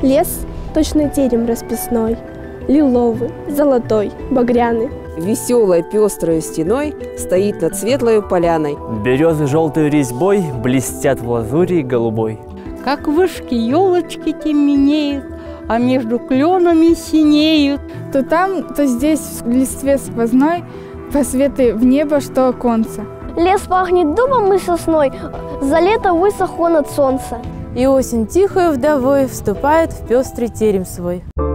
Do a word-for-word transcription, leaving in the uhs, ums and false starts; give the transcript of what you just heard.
Лес точно терем расписной, лиловый, золотой, багряный. Веселой пестрой стеной стоит над светлой поляной. Березы желтой резьбой блестят в лазури голубой. Как вышки елочки теменеют, а между кленами синеют. То там, то здесь в листве сквозной посветы в небо, что оконца. Лес пахнет дубом и сосной, за лето высох он от солнца. И осень тихою вдовой вступает в пестрый терем свой.